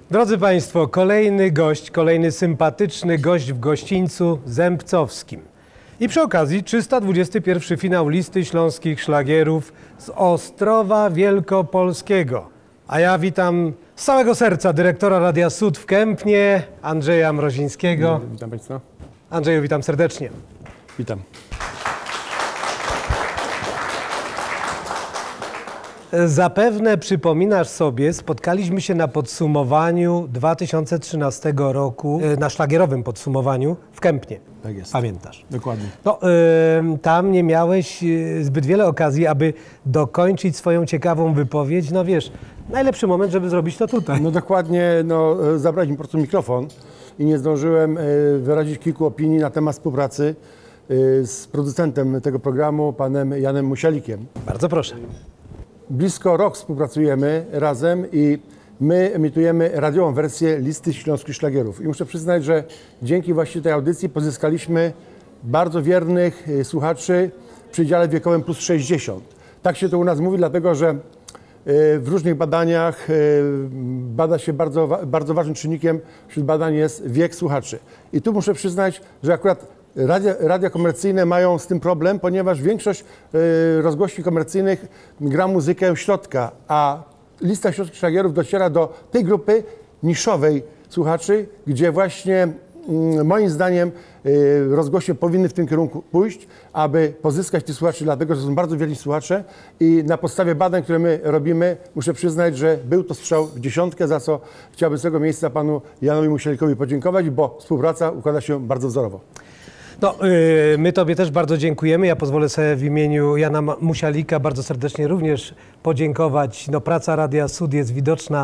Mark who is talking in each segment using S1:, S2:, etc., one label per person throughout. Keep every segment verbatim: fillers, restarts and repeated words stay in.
S1: Drodzy Państwo, kolejny gość, kolejny sympatyczny gość w gościńcu zębcowskim. I przy okazji trzysta dwudziesty pierwszy finał listy śląskich szlagierów z Ostrowa Wielkopolskiego. A ja witam z całego serca dyrektora Radia Sud w Kępnie, Andrzeja Mrozińskiego.
S2: Witam Państwa.
S1: Andrzeju, witam serdecznie.
S2: Witam.
S1: Zapewne przypominasz sobie, spotkaliśmy się na podsumowaniu dwa tysiące trzynastego roku, na szlagierowym podsumowaniu w Kępnie.
S2: Tak jest.
S1: Pamiętasz?
S2: Dokładnie.
S1: No, y, tam nie miałeś y, zbyt wiele okazji, aby dokończyć swoją ciekawą wypowiedź. No wiesz, najlepszy moment, żeby zrobić to tutaj.
S2: No dokładnie, no, zabrać mi po prostu mikrofon i nie zdążyłem y, wyrazić kilku opinii na temat współpracy y, z producentem tego programu, panem Janem Musialikiem.
S1: Bardzo proszę.
S2: Blisko rok współpracujemy razem i my emitujemy radiową wersję listy śląskich szlagierów. I muszę przyznać, że dzięki właśnie tej audycji pozyskaliśmy bardzo wiernych słuchaczy w przedziale wiekowym plus sześćdziesiąt. Tak się to u nas mówi, dlatego że w różnych badaniach bada się bardzo, bardzo ważnym czynnikiem wśród badań jest wiek słuchaczy. I tu muszę przyznać, że akurat Radia, radia komercyjne mają z tym problem, ponieważ większość y, rozgłośni komercyjnych gra muzykę środka, a lista śląskich szlagierów dociera do tej grupy niszowej słuchaczy, gdzie właśnie y, moim zdaniem y, rozgłośnie powinny w tym kierunku pójść, aby pozyskać tych słuchaczy, dlatego że są bardzo wierni słuchacze i na podstawie badań, które my robimy, muszę przyznać, że był to strzał w dziesiątkę, za co chciałbym z tego miejsca panu Janowi Musialikowi podziękować, bo współpraca układa się bardzo wzorowo.
S1: No, yy, my Tobie też bardzo dziękujemy. Ja pozwolę sobie w imieniu Jana Musialika bardzo serdecznie również podziękować. No, praca Radia Sud jest widoczna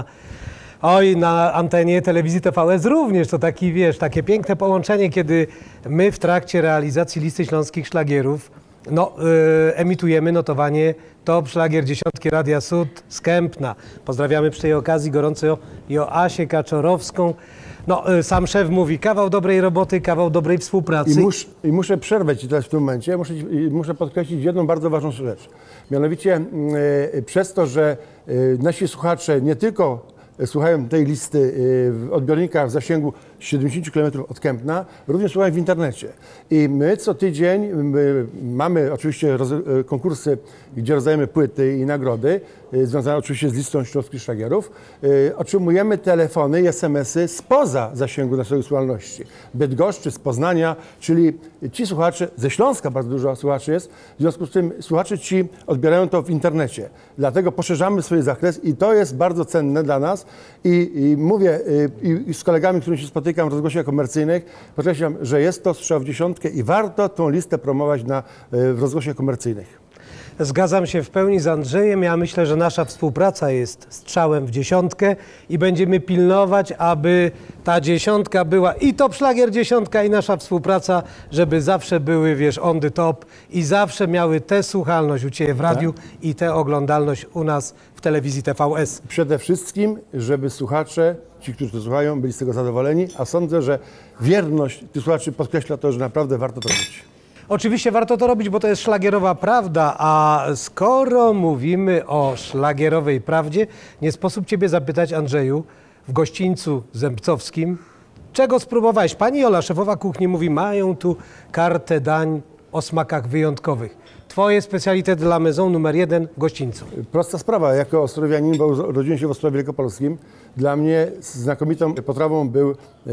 S1: oj, na antenie telewizji T V S również. To taki, wiesz, takie piękne połączenie, kiedy my w trakcie realizacji listy śląskich szlagierów no, yy, emitujemy notowanie Top Szlagier Dziesiątki Radia Sud z Kępna. Pozdrawiamy przy tej okazji gorąco Joasię Kaczorowską. No, sam szef mówi, kawał dobrej roboty, kawał dobrej współpracy.
S2: I, mus, i muszę przerwać Ci teraz w tym momencie, muszę, muszę podkreślić jedną bardzo ważną rzecz. Mianowicie e, przez to, że e, nasi słuchacze nie tylko słuchają tej listy e, w odbiornikach w zasięgu siedemdziesiąt kilometrów od Kępna, również słuchają w internecie. I my co tydzień my mamy oczywiście roz, konkursy, gdzie rozdajemy płyty i nagrody, e, związane oczywiście z listą śląskich szlagierów. E, otrzymujemy telefony i es em esy spoza zasięgu naszej słuchalności. Bydgoszczy, z Poznania, czyli ci słuchacze, ze Śląska bardzo dużo słuchaczy jest, w związku z tym słuchacze ci odbierają to w internecie. Dlatego poszerzamy swój zakres i to jest bardzo cenne dla nas. I, i mówię i, i z kolegami, którymi się spotykam w rozgłośniach komercyjnych, podkreślam, że jest to strzał w dziesiątkę i warto tą listę promować na, w rozgłośniach komercyjnych.
S1: Zgadzam się w pełni z Andrzejem. Ja myślę, że nasza współpraca jest strzałem w dziesiątkę i będziemy pilnować, aby ta dziesiątka była i Top Szlagier dziesiątka i nasza współpraca, żeby zawsze były, wiesz, on the top i zawsze miały tę słuchalność u Ciebie w radiu tak? I tę oglądalność u nas w telewizji T V S.
S2: Przede wszystkim, żeby słuchacze, ci, którzy to słuchają, byli z tego zadowoleni, a sądzę, że wierność tych słuchaczy podkreśla to, że naprawdę warto to robić.
S1: Oczywiście warto to robić, bo to jest szlagierowa prawda, a skoro mówimy o szlagierowej prawdzie, nie sposób Ciebie zapytać, Andrzeju, w gościńcu zębcowskim, czego spróbowałeś? Pani Jola, szefowa kuchni, mówi, mają tu kartę dań o smakach wyjątkowych. Twoje specjalite dla maison numer jeden w gościńcu.
S2: Prosta sprawa. Jako ostrowianin, bo urodziłem się w Ostrowie Wielkopolskim, dla mnie znakomitą potrawą był yy,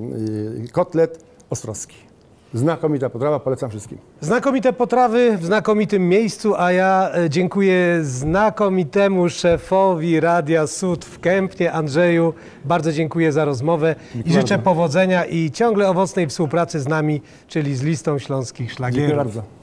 S2: yy, kotlet ostrowski. Znakomita potrawa, polecam wszystkim.
S1: Znakomite potrawy w znakomitym miejscu, a ja dziękuję znakomitemu szefowi Radia Sud w Kępnie, Andrzeju. Bardzo dziękuję za rozmowę i życzę powodzenia i ciągle owocnej współpracy z nami, czyli z listą śląskich szlagierów.
S2: Dziękuję bardzo.